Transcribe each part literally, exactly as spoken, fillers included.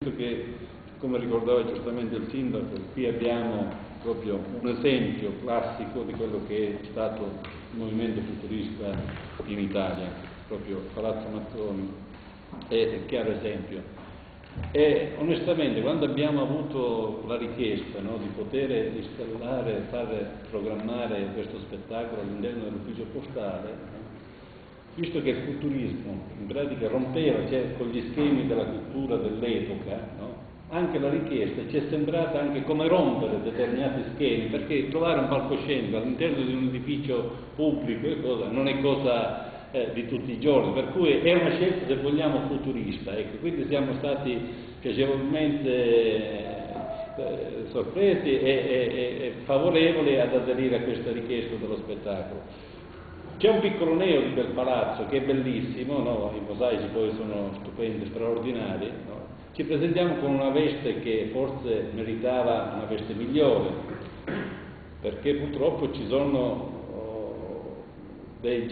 Che, come ricordava giustamente il sindaco, qui abbiamo proprio un esempio classico di quello che è stato il movimento futurista in Italia, proprio Palazzo Mazzoni è il chiaro esempio. E onestamente, quando abbiamo avuto la richiesta, no, di poter installare, fare programmare questo spettacolo all'interno dell'ufficio postale, no, visto che il futurismo in pratica rompeva, cioè, con gli schemi della cultura dell'epoca, no, anche la richiesta ci è sembrata anche come rompere determinati schemi, perché trovare un palcoscenico all'interno di un edificio pubblico e cosa, non è cosa eh, di tutti i giorni, per cui è una scelta, se vogliamo, futurista. Ecco, quindi siamo stati piacevolmente eh, sorpresi e, e, e favorevoli ad aderire a questa richiesta dello spettacolo. C'è un piccolo neo di quel palazzo che è bellissimo, no? I mosaici poi sono stupendi, straordinari, no? Ci presentiamo con una veste che forse meritava una veste migliore, perché purtroppo ci sono oh, dei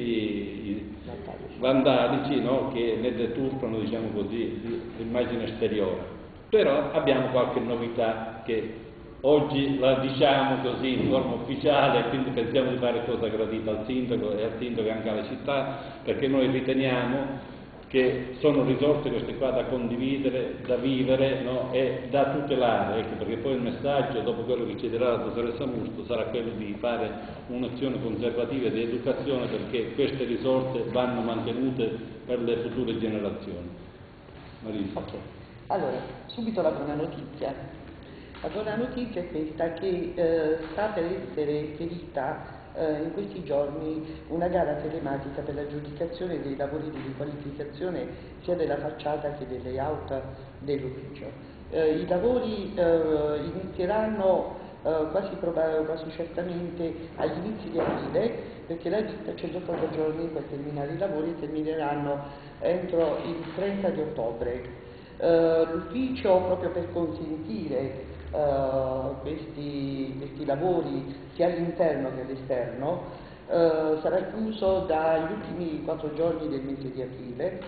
gesti vandalici, no? Che ne deturpano, diciamo così, l'immagine esteriore. Però abbiamo qualche novità che oggi la diciamo così in forma ufficiale, quindi pensiamo di fare cosa gradita al sindaco e al sindaco e anche alla città, perché noi riteniamo che sono risorse queste qua da condividere, da vivere, no? E da tutelare, ecco, perché poi il messaggio, dopo quello che ci dirà la dottoressa Musto, sarà quello di fare un'azione conservativa e di educazione, perché queste risorse vanno mantenute per le future generazioni. Marisa. Okay. Allora, subito la buona notizia. La buona notizia è questa, che eh, sta per essere ferita eh, in questi giorni una gara telematica per l'aggiudicazione dei lavori di riqualificazione sia della facciata che del layout dell'ufficio. Eh, I lavori eh, inizieranno eh, quasi, quasi certamente agli inizi di aprile, perché la ditta ha centottanta giorni per terminare i lavori e termineranno entro il trenta di ottobre. Eh, l'ufficio, proprio per consentire Uh, questi, questi lavori sia all'interno che all'esterno, uh, sarà chiuso dagli ultimi quattro giorni del mese di aprile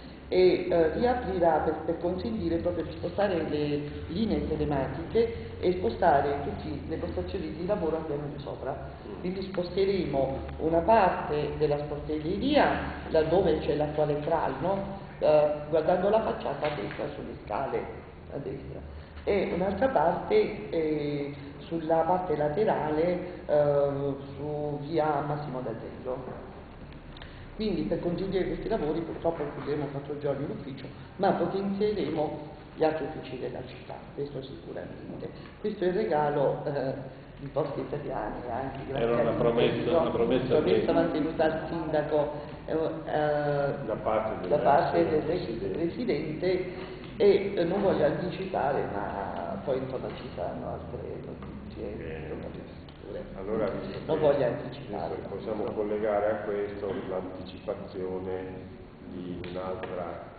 e uh, riaprirà per, per consentire proprio di spostare le linee telematiche e spostare tutte le postazioni di lavoro al piano di sopra. Quindi sposteremo una parte della sportelleria laddove c'è l'attuale crawl, no? uh, guardando la facciata a destra sulle scale a destra, e un'altra parte eh, sulla parte laterale eh, su via Massimo d'Azeglio. Quindi per consentire questi lavori purtroppo chiuderemo quattro giorni l'ufficio, ma potenzieremo gli altri uffici della città, questo sicuramente. Questo è il regalo eh, di Poste Italiane, anche grazie Era una promessa, una promessa, promessa mantenuta al sindaco eh, da parte, da parte del presidente. E eh, non voglio anticipare, ma poi insomma ci saranno altre notizie. Bene. Allora, non voglio anticipare. Possiamo collegare a questo l'anticipazione di un'altra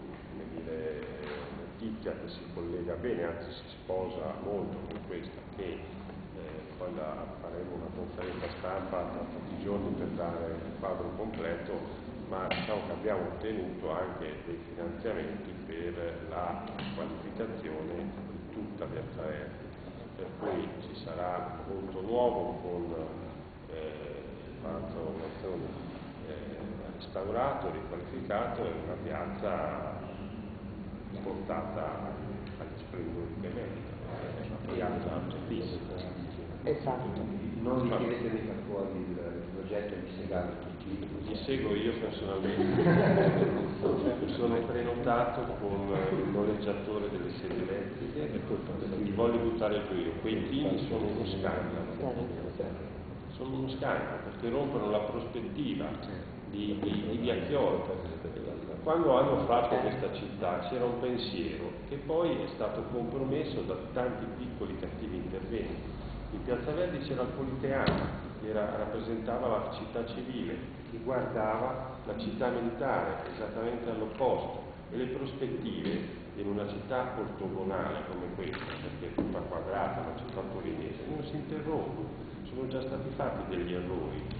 notizia che si collega bene, anzi si sposa molto con questa, che eh, poi la, faremo una conferenza stampa tra pochi giorni per dare il quadro completo, ma diciamo che abbiamo ottenuto anche dei finanziamenti per la qualificazione di tutta Piazza Erdi, per cui ci sarà un volto nuovo con eh, il Palazzo Mazzoni eh, restaurato, riqualificato e una piazza portata agli splendori che merita, è una piazza bellissima. Esatto. Non mi chiedete di far fuori il, il progetto e di segare tutti. Li seguo io personalmente, sono prenotato con il noleggiatore delle sedie elettriche, li voglio buttare giù io. Quei team sono uno scandalo, sono uno scandalo perché rompono la prospettiva di, di, di Via Chioro. Quando hanno fatto questa città c'era un pensiero che poi è stato compromesso da tanti piccoli cattivi interventi. In Piazza Verdi c'era il Politeama, che era, rappresentava la città civile, che guardava la città militare esattamente all'opposto, e le prospettive in una città ortogonale come questa, perché è tutta quadrata, una città torinese, non si interrompono. Sono già stati fatti degli errori,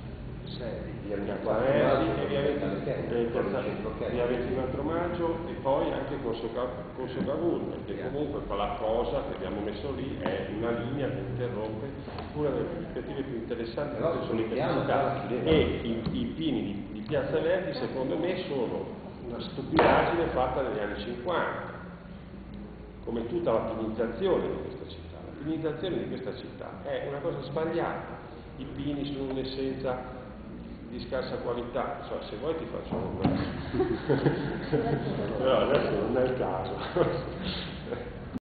via Chiaparesi e via ventiquattro maggio e poi anche Corso, Corso Cavour, perché comunque quella cosa che abbiamo messo lì è una linea che interrompe una delle prospettive più interessanti che sono in città, e i, i pini di, di Piazza Verdi secondo me sono una stupidaggine fatta negli anni cinquanta, come tutta la pinizzazione di questa città. La pinizzazione di questa città è una cosa sbagliata, i pini sono un'essenza di scarsa qualità, cioè, se vuoi ti faccio un però adesso non è il caso.